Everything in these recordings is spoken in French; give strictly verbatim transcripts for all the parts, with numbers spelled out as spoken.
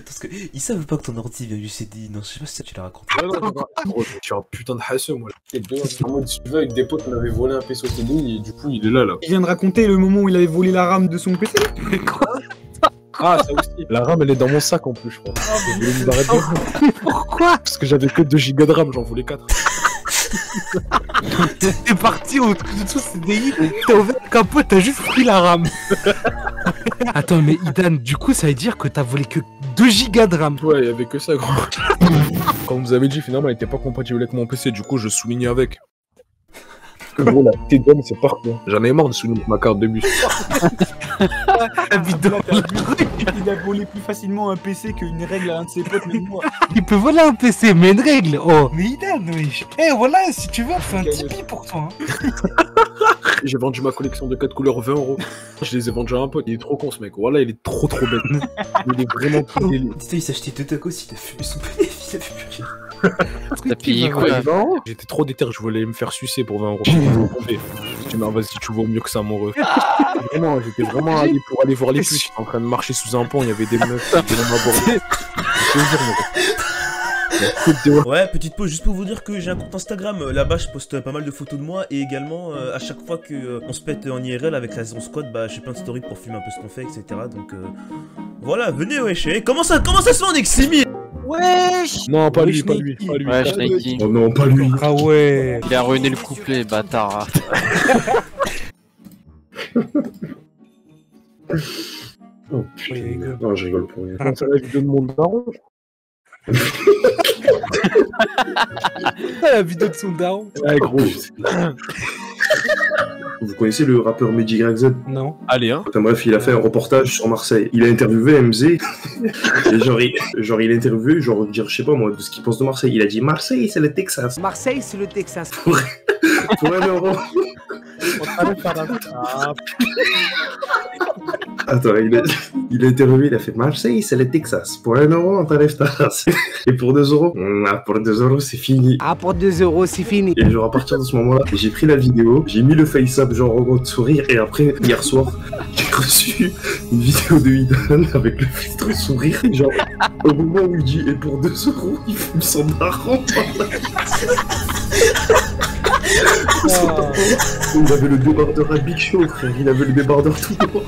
parce que ils savent pas que ton ordi vient du C D I. Non, je sais pas si tu l'as raconté. Ouais, non, non, non. Gros, je suis un putain de hasseux, moi. Et deux, en mode, si tu veux, avec des potes, on avait volé un P C au C D I et du coup, il est là, là. Il vient de raconter le moment où il avait volé la RAM de son P C. Quoi? Ah, ça aussi. La RAM, elle est dans mon sac en plus, je crois. Pourquoi? Parce que j'avais que deux gigas de RAM, j'en voulais quatre. T'es parti au truc de tout C D I, t'as ouvert le capot, t'as juste pris la RAM. Attends, mais Idan, du coup, ça veut dire que t'as volé que deux gigas de RAM. Ouais, il y avait que ça, gros. Comme vous avez dit, finalement, elle était pas compatible avec mon P C, du coup, je soulignais avec. Gros, la T D M, c'est pas quoi. J'en ai marre de souligner ma carte de bus. Il a volé plus facilement un P C qu'une règle à un de ses potes, mais moi. Il peut voler un P C, mais une règle, oh. Mais Idan, oui. Eh, voilà, si tu veux, on fait un Tipeee pour toi. Hein. J'ai vendu ma collection de quatre couleurs vingt euros. Je les ai vendus à un pote. Il est trop con, ce mec. Voilà, il est trop trop bête. Il est vraiment trop délire. Putain, il s'est acheté deux tacos, il a fumé son P F, il a fait plus rien. T'as payé quoi? J'étais trop déter, je voulais me faire sucer pour vingt euros. Tu m'as vas-y, tu vaux mieux que ça, mon ref. Vraiment, j'étais vraiment allé pour aller voir les puces. J'étais en train de marcher sous un pont, il y avait des meufs qui venaient m'aborder. Ouais, petite pause juste pour vous dire que j'ai un compte Instagram. Là-bas, je poste pas mal de photos de moi. Et également, euh, à chaque fois qu'on euh, se pète en I R L avec la saison squad, bah, je fais plein de stories pour filmer un peu ce qu'on fait, et cetera. Donc euh, voilà, venez, wesh. Ouais, comment ça, comment ça se fait, Neximi? Wesh! Non, pas lui, pas lui, pas lui. Ouais, Nike. Oh non, pas lui. Ah ouais. Il a ruiné le couplet, bâtard. Oh putain, non, je rigole pour rien. C'est la vidéo de mon daron. La vidéo de son daron. Ouais, gros. Vous connaissez le rappeur Mehdi Y Z? Non. Allez, hein. Enfin bref, il a fait un reportage sur Marseille. Il a interviewé M Z. Et genre, il, genre, il a interviewé, genre, dire, je sais pas moi, de ce qu'il pense de Marseille. Il a dit Marseille, c'est le Texas. Marseille, c'est le Texas. Pour, pour un euro. Attends, il a, il a interviewé, il a fait Marseille, c'est le Texas. Pour un euro, on t'enlève ta race. Et pour deux euros, ah, pour deux euros, c'est fini. Ah, pour deux euros, c'est fini. Et genre, à partir de ce moment-là, j'ai pris la vidéo, j'ai mis le face-up, genre, en mode sourire. Et après, hier soir, j'ai reçu une vidéo de Idan avec le filtre sourire. Et genre, au moment où il dit, et pour deux euros, il fume son daron. Oh. Il avait le débardeur à Big Show, frère. Il avait le débardeur tout noir.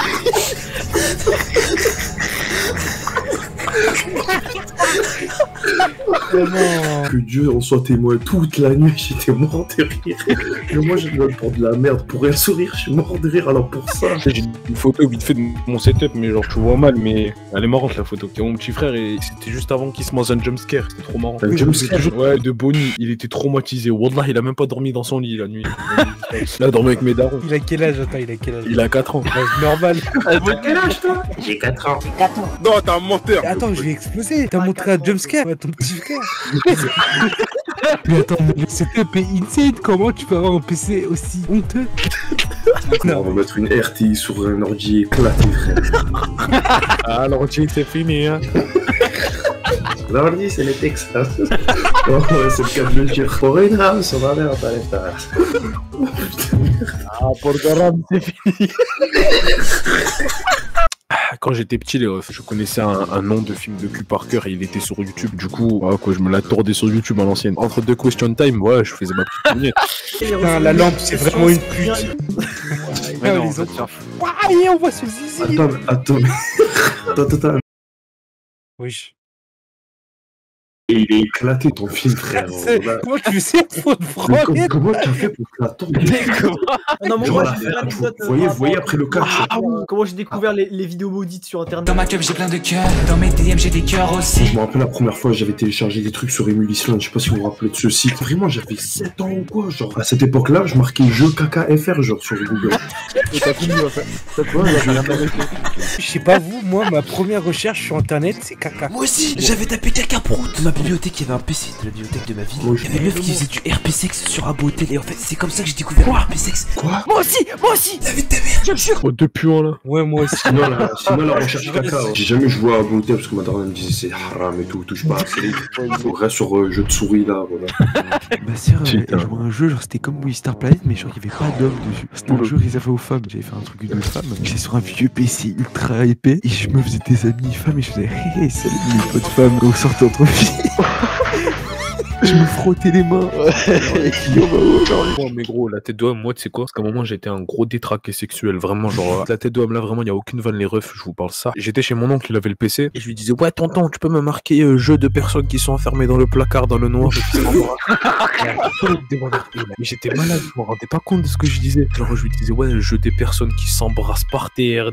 Que Dieu en soit témoin, toute la nuit j'étais mort de rire. Et moi je rigole pour de la merde, pour un sourire, je suis mort de rire alors pour ça. J'ai une photo vite fait de mon setup, mais genre je vois mal, mais elle est marrante la photo. C'est mon petit frère et c'était juste avant qu'il se mange un jumpscare, c'était trop marrant. Un jumpscare? Ouais, de Bonnie, il était traumatisé. Wallah, il a même pas dormi dans son lit la nuit. Là, dormi avec mes darons. Il a quel âge? Attends, il a quel âge? Il a quatre ans. Ouais, normal. T'as quel âge toi? J'ai quatre ans. quatre ans. Non, t'es un menteur. Attends, je vais exploser. T'as montré un jumpscare à ton petit frère. Mais attends, mais le setup est insane. Comment tu peux avoir un P C aussi honteux? Non, on va mettre une R T I sur un ordi éclaté, frère. Ah, l'ordi c'est fini, hein. L'ordi c'est le Texas. Oh ouais, c'est le cas de le dire. Pour une rame, ça va aller, on t'enlève ta race. Oh putain, merde. Ah, pour le rame, c'est fini. Quand j'étais petit, je connaissais un, un nom de film de cul par cœur et il était sur YouTube. Du coup, ouais, quoi, je me la tordais sur YouTube à l'ancienne. Entre deux question time, ouais, je faisais ma petite vignette. Putain, la lampe, c'est vraiment une pute. Ouais, non, les autres. Ouais, on voit ce zizi. Attends, attends, attends, attends. Oui. Et il est éclaté ton film, frère. Comment tu sais pour te prendre? Comment tu as fait pour que la tombe? Non, mais moi j'ai une anecdote. Vous voyez, vous voyez après le catch. Ah oui, comment j'ai découvert les, les vidéos maudites sur internet. Dans ma cup j'ai plein de cœurs, dans mes D M j'ai des cœurs aussi. Je me rappelle la première fois j'avais téléchargé des trucs sur Emulisland, je sais pas si vous vous rappelez de ce site. Vraiment j'avais sept ans ou quoi, genre à cette époque-là je marquais jeu caca F R genre sur Google. Et t'as fini en fait. Je sais pas vous, moi ma première recherche sur internet c'est caca. Moi aussi, j'avais tapé caca prout. Dans ma bibliothèque, il y avait un P C de la bibliothèque de ma ville. Il y avait une meuf qui faisait du R P sex sur Abotel. Et en fait, c'est comme ça que j'ai découvert le R P sex. Quoi? Moi aussi, moi aussi. La vie de ta mère, je me jure. Oh, deux puants là. Ouais, moi aussi. Sinon la, sinon, la recherche caca, hein. J'ai jamais joué à Abotel parce que ma daronne me disait c'est haram et tout, touche pas. C'est vrai sur euh, jeu de souris là, voilà. Ma sœur, elle jouait à un jeu, genre c'était comme Oui Star Planet, mais genre il y avait pas d'hommes dessus. C'était un jeu réservé aux femmes. j'avais fait un truc de femme. J'étais sur un vieux P C ultra épais et je me faisais des amis femmes et je faisais hé hé, salut mes potes femmes, on sort entre filles. Je me frottais les mains. Moi, mais gros, la tête d'homme, moi, tu sais quoi? Parce qu'à un moment, j'étais un gros détraqué sexuel. Vraiment, genre, la tête d'homme, là, vraiment, il n'y a aucune vanne, les refs, je vous parle ça. J'étais chez mon oncle, il avait le P C. Et je lui disais, ouais, tonton, tu peux me marquer euh, jeu de personnes qui sont enfermées dans le placard, dans le noir. Et puis, mais j'étais malade, je me rendais pas compte de ce que je disais. Genre, je lui disais, ouais, jeu des personnes qui s'embrassent par terre.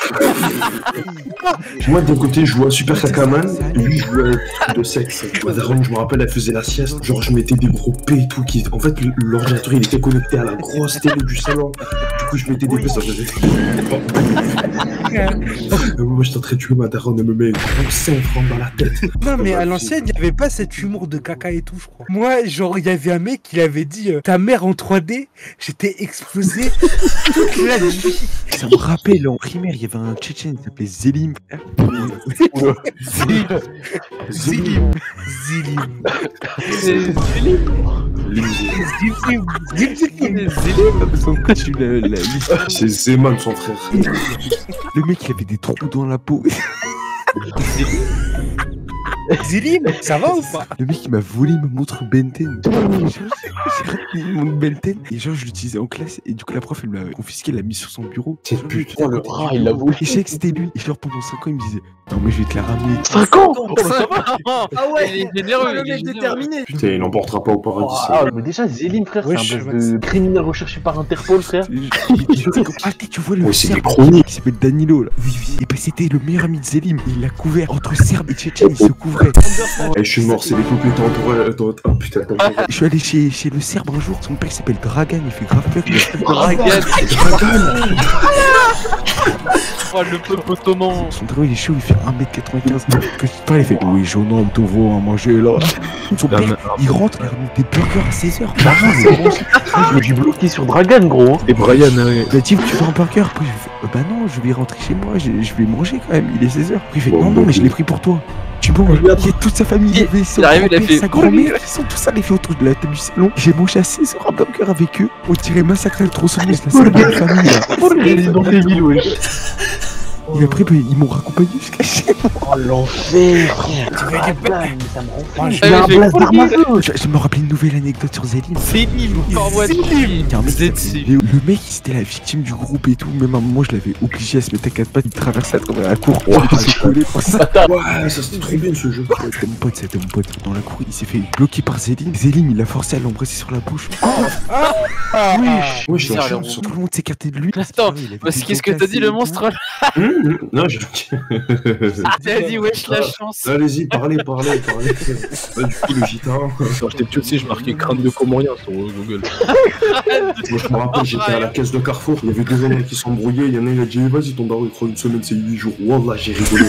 Moi, d'un côté, je jouais à Super Kakaman, et lui, je jouais à de sexe. Ma daronne, je me rappelle, elle faisait la sieste. Genre, je mettais des gros P et tout. Qui... En fait, l'ordinateur, il était connecté à la grosse télé du salon. Du coup, je mettais des P, ça faisait. Moi, j'étais en train de tuer ma daronne, elle me met un gros cinq francs dans la tête. Non, mais à l'ancienne, il n'y avait pas cet humour de caca et tout, je crois. Moi, genre, il y avait un mec qui avait dit euh, ta mère en trois D, j'étais explosé toute la nuit. Ça me rappelle, en primaire, il y avait un Tchétchène qui s'appelait Zélim. Zélim. Zélim. Zélim. Zélim. C'est Zeman, son frère. Le mec, il avait des trous dans la peau. Zélim, ça va ou pas? Le mec il m'a volé ma montre Benten. J'ai raté mon Benten et genre je l'utilisais en classe et du coup la prof elle me l'a confisqué, elle l'a mis sur son bureau. C'est putain le bras, il l'a volé. Et je sais que c'était lui. Et genre pendant cinq ans il me disait non mais je vais te la ramener. cinq ans. Ah ouais, il est généreux, le il est mec généreux. déterminé. Putain, il n'emportera pas au paradis. Ah, mais déjà, Zélim, frère, Ouais, c'est un je base de criminel recherché par Interpol, frère. Ah tu vois le Ouais, c'est des Serbe chroniques. qui s'appelle Danilo là. Oui oui. Et bah c'était le meilleur ami de Zélim. Il l'a couvert entre Serbe et Tchétchène, il se couvrait. Eh, je suis mort, c'est les couples temporels. Oh putain, temporel. Je suis allé chez, chez le Serbe un jour, son père s'appelle Dragan, il fait grave peur. Dragan. Oh, le peuple ottoman. Son dragon il est chaud, il fait un mètre quatre-vingt-quinze. Quand je parle, il fait oui, jeune homme, tout vaut à manger là. Son père, il rentre, il ramène des burgers à seize heures. Bah, c'est bon. Je me suis bloqué sur Dragan, gros. Et Brian, euh, Il a dit, tu veux un burger? Après, je fais, euh, bah non, je vais rentrer chez moi, je, je vais manger quand même, il est seize heures. Après, il fait, non, non, mais je l'ai pris pour toi. Tu manges, il y a toute sa famille, il y avait son arrive, il a grand-père, fait- sa grand-mère, ils sont tous allés faire autour de la table du salon. J'ai mangé à seize heures un burger avec eux. On dirait massacrer le tronçonneuse, la salle de la famille là. Il est dans tes villes, wesh. Et après, bah, ils m'ont raccompagné jusqu'à chez moi. Oh, l'enfer, frère. Tu veux des blagues, mais ça me rend fou. Ah, Il a un mais blast d'arme à feu. Je, je me rappelle une nouvelle anecdote sur Zélim. Zélim, envoie Il y a un mec qui s'appelait Zélim. Léo. Le mec, c'était la victime du groupe et tout. Même à un moment, je l'avais obligé à se mettre à quatre pattes. Il traversait à travers la cour. Oh, il s'est collé pour ça. Ouais, ça c'était trop bien ce jeu. Ouais, c'était mon pote, c'était mon pote. Dans la cour, il s'est fait bloquer par Zélim. Zélim, il l'a forcé à l'embrasser sur la bouche. Oui, je suis en Bizarre, chance. Tout le monde s'écartait de lui. Attends, Il avait parce des qu'est-ce que dents t'as dit cassées le et monstre tout. là? Hum, hum, Non, j'ai. T'as dit wesh la chance. Allez-y, parlez, parlez, parlez. Ouais, du coup, le gitan. quand j'étais petit aussi, je marquais crâne de Comorien sur Google. Moi, je me rappelle, j'étais à la caisse de Carrefour. Il y avait deux amis qui s'embrouillaient. Il y en a un, il a dit vas-y, ton daron, il croit une semaine, c'est huit jours. Wallah, j'ai rigolé.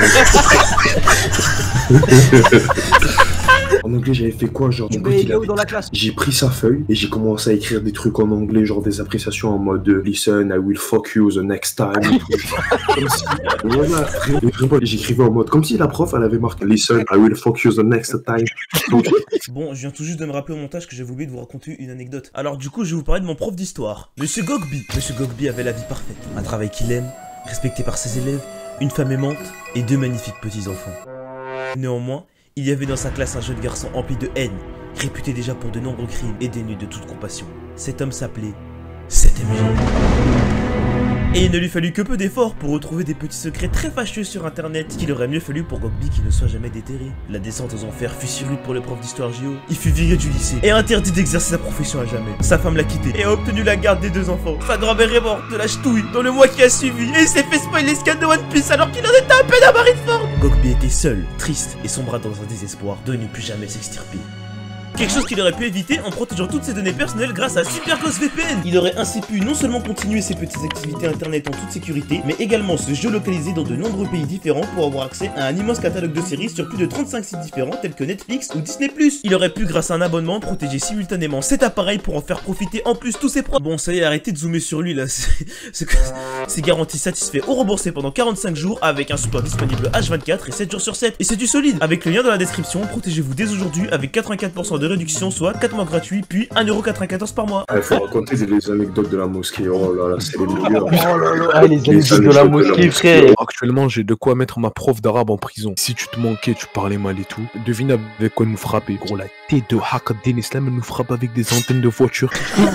En anglais, j'avais fait quoi? Genre, mon pote, Mais il Léo avait- dans la classe. J'ai pris sa feuille et j'ai commencé à écrire des trucs en anglais, genre des appréciations en mode listen, I will fuck you the next time. Comme si. Voilà, vraiment, vraiment, j'écrivais en mode comme si la prof elle avait marqué listen, I will fuck you the next time. Donc, Bon, je viens tout juste de me rappeler au montage que j'avais oublié de vous raconter une anecdote. Alors du coup, je vais vous parler de mon prof d'histoire, Monsieur Gogby. Monsieur Gogby avait la vie parfaite. Un travail qu'il aime, respecté par ses élèves, une femme aimante et deux magnifiques petits-enfants. Néanmoins, il y avait dans sa classe un jeune garçon empli de haine, réputé déjà pour de nombreux crimes et dénué de toute compassion. Cet homme s'appelait sept M G. Et il ne lui fallut que peu d'efforts pour retrouver des petits secrets très fâcheux sur internet qu'il aurait mieux fallu pour Gogby qui ne soit jamais déterré. La descente aux enfers fut si rude pour le prof d'histoire géo. Il fut viré du lycée et interdit d'exercer sa profession à jamais. Sa femme l'a quitté et a obtenu la garde des deux enfants. Sa grand-mère est morte de la ch'touille dans le mois qui a suivi et il s'est fait spoiler les scans de One Piece alors qu'il en était à peine à Marineford. Gogby était seul, triste et sombra dans un désespoir de ne plus jamais s'extirper. Quelque chose qu'il aurait pu éviter en protégeant toutes ses données personnelles grâce à SuperGhost V P N. Il aurait ainsi pu non seulement continuer ses petites activités internet en toute sécurité, mais également se géolocaliser dans de nombreux pays différents pour avoir accès à un immense catalogue de séries sur plus de trente-cinq sites différents tels que Netflix ou Disney plus. Il aurait pu, grâce à un abonnement, protéger simultanément cet appareil pour en faire profiter en plus tous ses proches. Bon, ça y est, arrêtez de zoomer sur lui là, c'est garanti satisfait ou remboursé pendant quarante-cinq jours avec un support disponible H vingt-quatre et sept jours sur sept. Et c'est du solide. Avec le lien dans la description, protégez-vous dès aujourd'hui avec quatre-vingt-quatre pour cent de réduction, soit quatre mois gratuits, puis un euro quatre-vingt-quatorze par mois. Il faut raconter les anecdotes de la mosquée. Oh là là, c'est les meilleurs. Oh là là, ah, les anecdotes de la mosquée, frère. Actuellement, j'ai de quoi mettre ma prof d'arabe en prison. Si tu te manquais, tu parlais mal et tout. Devine avec quoi nous frapper. Gros, la tête de Haq Din Islam, elle nous frappe avec des antennes de voiture.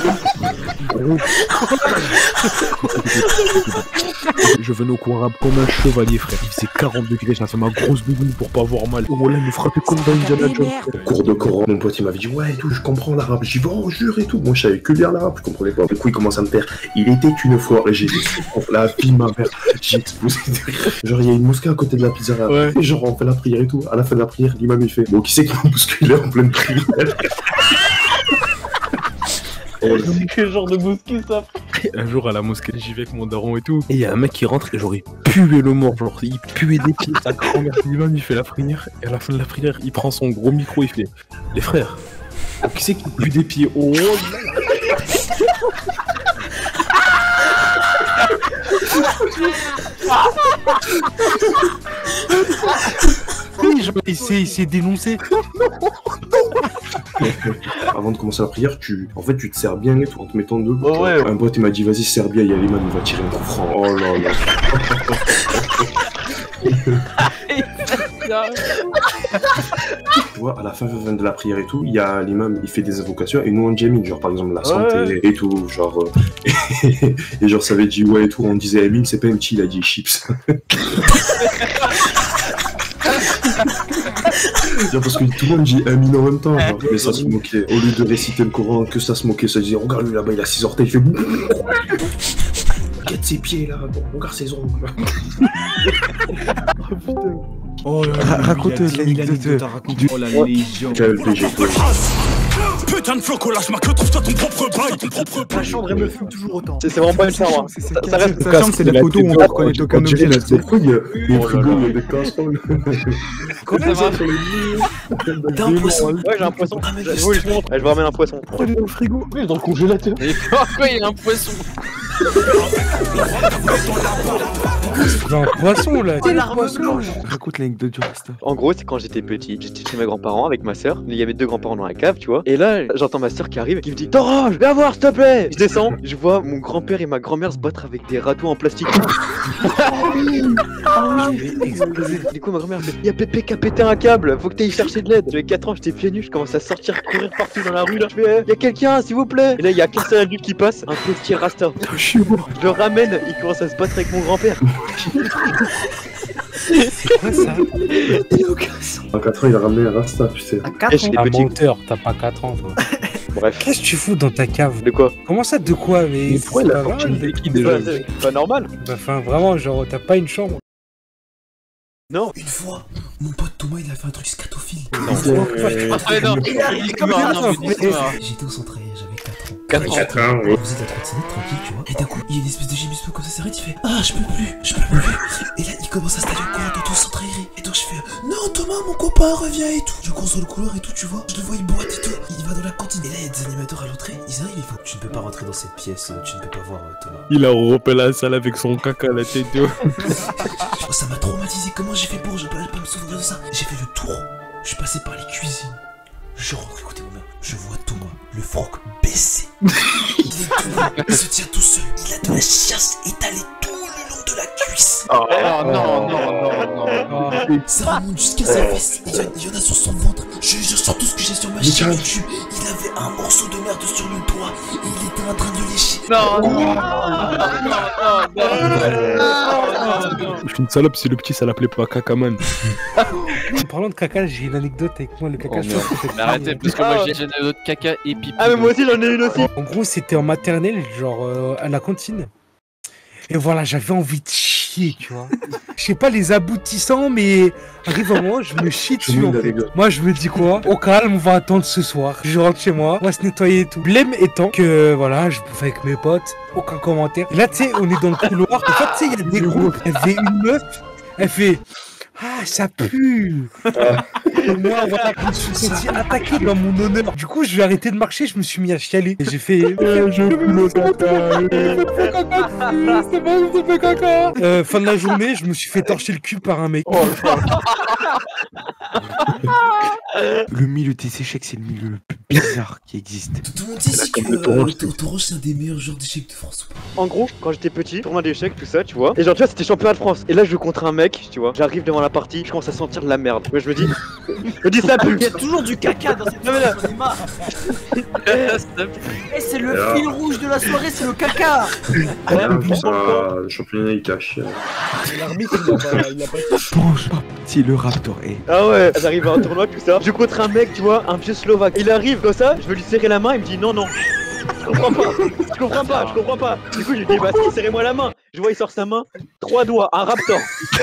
Je venais au coin arabe comme un chevalier, frère. Il faisait quarante degrés, j'ai fait ma grosse bouboune pour pas avoir mal. Oh là, il nous frappait comme dans Indiana Jones. Cours de Coran, mon pote il m'avait dit ouais et tout, je comprends l'arabe. J'y vais, oh jure et tout. Moi je savais que lire l'arabe, je comprenais pas. Du coup il commence à me faire. Il était une fois, et j'ai dit la vie ma mère. J'ai explosé de rire. Genre il y a une mosquée à côté de la pizza. Ouais. Et genre on fait la prière et tout. À la fin de la prière, l'imam il fait. Bon qui c'est qui m'a bousculé en pleine prière? Quel genre de mosquée ça? Un jour à la mosquée, j'y vais avec mon daron et tout. Et il y a un mec qui rentre et genre il puait le mort. Genre il puait des pieds. Sa grand-mère l'imam il fait la prière. Et à la fin de la prière, il prend son gros micro, il fait les frères. Qui c'est qui pue des pieds? Oh Il s'est, il s'est dénoncé. Avant de commencer la prière, tu, en fait, tu te sers bien et tout en te mettant debout. Oh ouais. Un pote il m'a dit vas-y serre bien, il y a l'imam, il va tirer un coup franc. Oh là là. Tu vois, à la fin de la prière et tout, il y a l'imam, il fait des invocations et nous on jamine, genre par exemple la santé ouais. et tout, genre euh, et, et genre ça avait dit ouais et tout, on disait Amine, c'est pas un petit, il a dit chips. Genre parce que tout le monde dit Amine en même temps, genre, mais ça se moquait. Au lieu de réciter le Coran, que ça se moquait, ça disait regarde lui là-bas, il a six orteils, il fait regarde ses pieds là, bon, regarde ses ongles. Oh putain. Oh là là, raconte l'anecdote. Oh la légende. Putain de flocolage, ma queue, trouve-toi ton propre bail, ton propre bail. La chambre, elle me fume toujours autant. C'est vraiment pas une chambre. Ça reste la chambre, c'est la photo où on peut reconnaître aucun objet là. C'est quoi, il y a des frigos, il y a des casseroles. Comment ça va? T'as un poisson? Ouais, j'ai un poisson. Oui, je montre. Je vous ramène un poisson. Pourquoi il est dans le frigo? Oui, dans le congélateur. Et pourquoi il y a un poisson? J'ai un poisson là. Oh, l'arme blanche. Raconte l'anecdote du resta. En gros, c'est quand j'étais petit, j'étais chez mes grands-parents avec ma soeur. Il y avait deux grands-parents dans la cave, tu vois. Et là, j'entends ma soeur qui arrive, qui me dit Dora, viens voir s'il te plaît. Je descends, je vois mon grand-père et ma grand-mère se battre avec des râteaux en plastique. Du coup, ma grand-mère me dit Y'a Pépé qui a pété un câble, faut que t'ailles chercher de l'aide. J'avais quatre ans, j'étais pieds nus, je commence à sortir, courir partout dans la rue là. Je fais Y'a quelqu'un, s'il vous plaît. Et là, il y a qu'un seul adulte qui passe, un petit rasta. Je le ramène, il commence à se battre avec mon grand-père. C'est quoi ça? Il a aucun sens. À quatre ans, il a ramené un rasta, putain. À quatre ans? Ah, menteur, t'as pas quatre ans toi. Bref. Qu'est-ce que tu fous dans ta cave? De quoi? Comment ça, de quoi? Mais, mais pourquoi il a sorti une béquille déjà? C'est pas normal. Bah, enfin, vraiment, genre, t'as pas une chambre. Non. Une fois, mon pote Thomas, il a fait un truc scatophile. Non. Ah non, j'étais au centre, j'avais quatre ans. quatre ans, oui. On faisait de la trottinette tranquille, tu vois. Et d'un coup, il y a une espèce de gémissement comme ça s'arrête, il fait Ah, je peux plus, je peux plus. Et là, il commence à se tailler au courant dans tout le centre aéré. Et donc, je fais Non, Thomas, mon copain, reviens et tout. Je console le couloir et tout, tu vois. Je le vois, il boite et tout. Il va dans la cantine. Et là, il y a des animateurs à l'entrée. Ils arrivent, ils font Tu ne peux pas rentrer dans cette pièce, tu ne peux pas voir Thomas. Il a repéré la salle avec son caca à la tête de. Oh, ça m'a traumatisé. Comment j'ai fait pour je peux pas me souvenir de ça? J'ai fait le tour. Je suis passé par les cuisines. Je rentre, écoutez mon mère. Je vois Thomas, le froc baissé. Il est tout bas, il se tient tout seul. Il a de la chiasse étalée tout le long de la cuisse. Oh, oh non, non, non, non, non. Ça remonte jusqu'à sa fesse. Il y, a, il y en a sur son ventre. Je jure sur tout ce que j'ai sur ma chaîne YouTube. Il avait un morceau de merde sur le toit. Et il était en train de lécher. Non, non, non, non, non, non. Je suis une salope, si le petit ça l'appelait pas Cacaman. En parlant de caca, j'ai une anecdote avec moi, le caca. Oh, mais arrêtez, parce que moi j'ai une anecdote caca et pipi. Ah, mais moi aussi j'en ai une aussi. En gros, c'était en maternelle, genre euh, à la cantine. Et voilà, j'avais envie de chier, tu vois. Je sais pas les aboutissants, mais arrive un moment, je me chie dessus en fait. Moi, je me dis quoi? Au calme, on va attendre ce soir. Je rentre chez moi, on va se nettoyer et tout. Blême étant que voilà, je bouffe avec mes potes, aucun commentaire. Et là, tu sais, on est dans le couloir. En fait, tu sais, il y a des groupes. Elle fait une meuf, elle fait. Ah, ça pue. Et moi, voilà, je me suis senti attaqué dans mon honneur. Du coup, je vais arrêter de marcher, je me suis mis à chialer. Et j'ai fait... Euh, je pue le caca. C'est bon, je fais caca. Euh, fin de la journée, je me suis fait torcher le cul par un mec. Oh, Le milieu des échecs, c'est le milieu le plus bizarre qui existe. Tout le monde dit ici que euh, Taureau c'est un des meilleurs joueurs d'échecs de France. En gros, quand j'étais petit, tournoi d'échecs, tout ça, tu vois. Et genre, tu vois, c'était championnat de France. Et là, je joue contre un mec, tu vois. J'arrive devant la partie, je commence à sentir de la merde. Mais je me dis, je me dis ça pue. Il y a toujours du caca dans cette vidéo, j'en ai marre. Eh, c'est le Alors. fil rouge de la soirée, c'est le caca. Ah, ça, le championnat il cache. L'arbitre, il a pas. Il a pas... Pense pas petit le Raptor est. Ah ouais, j'arrive à un tournoi, tout ça. Je joue contre un mec, tu vois, un vieux Slovaque. Il arrive comme ça, je veux lui serrer la main, il me dit non, non. Je comprends pas, je comprends pas, je comprends pas. Du coup, je lui dis, bah si, serrez-moi la main. Je vois, il sort sa main, trois doigts, un Raptor.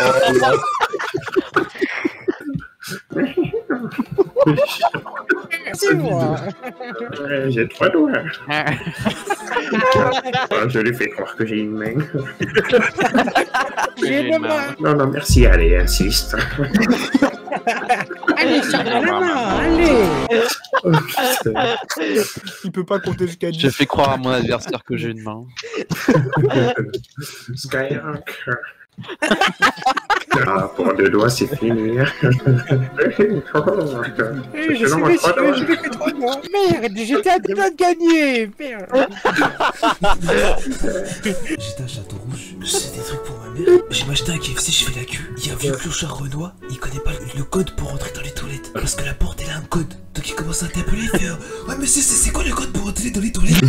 C'est moi. Ouais, j'ai trois doigts. Ah, je lui fais croire que j'ai une main. J'ai une main. Non, non, merci, allez, insiste. Allez, serre-moi la main, allez. Oh, putain. Il peut pas compter jusqu'à dix. Je fais croire à mon adversaire que j'ai une main. Skyrock. Ah, pour deux doigts, c'est fini. Eh, je suis monsieur, je lui fais trois doigts. Merde, j'étais à deux doigts de gagner. Merde. J'étais à Château-Rouge, c'est des trucs pour ma mère. J'ai acheté un K F C, je fais la queue. Il y a un vieux clochard Renoir, il connaît pas le code pour rentrer dans les toilettes. Parce que la porte elle a un code. Donc il commence à t'appeler, il fait euh, ouais, mais c'est quoi le code pour rentrer dans les toilettes?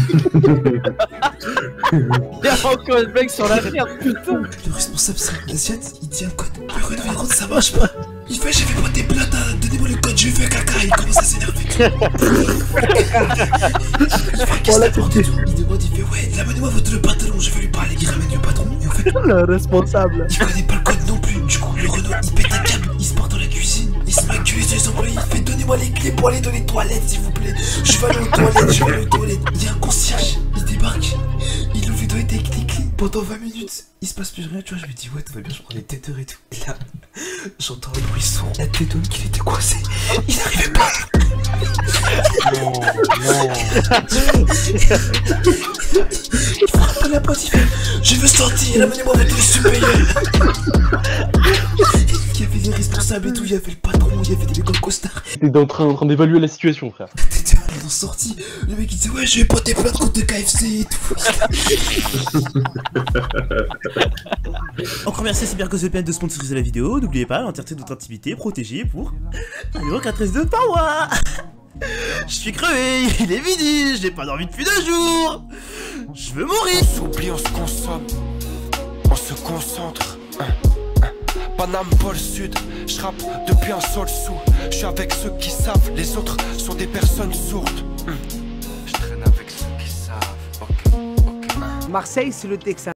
Il y a encore un mec sur la merde, putain. Le responsable, c'est un asiate, il dit un code. Le Renoir il rentre, ça marche pas. Il fait, j'ai fait pas des plates, donnez-moi le code, je vais faire caca. Il commence à s'énerver. Il la porte et tout. Il demande, il fait, ouais, ramenez-moi votre pantalon, je vais lui parler, il ramène le patron. Et en fait, Le responsable. il connaît pas le code non plus. Du coup, le Renoir, il pète un câble, il se porte dans la cuisine, il se met à gueuler sur les employés, il fait, donnez-moi les clés pour aller dans les toilettes, s'il vous plaît. Je vais aller aux toilettes, je vais aller aux toilettes. Il y a un concierge, il débarque, il ouvre les toilettes avec les clés. Pendant vingt minutes, il se passe plus rien, tu vois. Je me dis, ouais, tout va bien, je prends les têteurs et tout. Et là, j'entends un bruit sourd. La tête d'homme qu'il était coincé, il n'arrivait pas. Non, non. Il frappe à la porte, il fait, je veux sortir, amenez-moi votre supérieur. Il y avait des responsables et tout, il y avait le patron, il y avait des mecs en costard. T'es en train, en train d'évaluer la situation, frère. Ils ont sorti, le mec il disait, ouais, je vais porter plainte contre K F C et tout. Encore merci, c'est bien que ce P N de sponsoriser la vidéo. N'oubliez pas, l'entièreté de votre activité protégée pour un euro quatre-vingt-deux par mois. Je suis crevé, il est midi, j'ai pas dormi depuis deux jours. Je veux mourir. On s'oublie, on se consomme, on se concentre. Paname, Pôle Sud, je rappe depuis un sol sous. Je suis avec ceux qui savent, les autres sont des personnes sourdes. Je traîne avec ceux qui savent. Ok, ok. Marseille, c'est le Texas.